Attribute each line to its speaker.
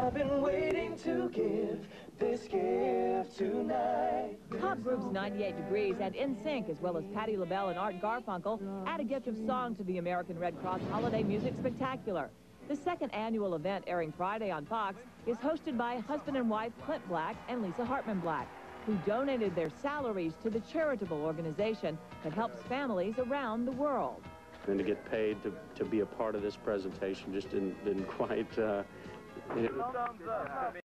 Speaker 1: I've been waiting to give this gift tonight.
Speaker 2: Pop groups 98 Degrees and NSYNC, as well as Patti LaBelle and Art Garfunkel, add a gift of song to the American Red Cross Holiday Music Spectacular. The second annual event, airing Friday on Fox, is hosted by husband and wife Clint Black and Lisa Hartman Black, who donated their salaries to the charitable organization that helps families around the world.
Speaker 3: And to get paid to be a part of this presentation just didn't quite...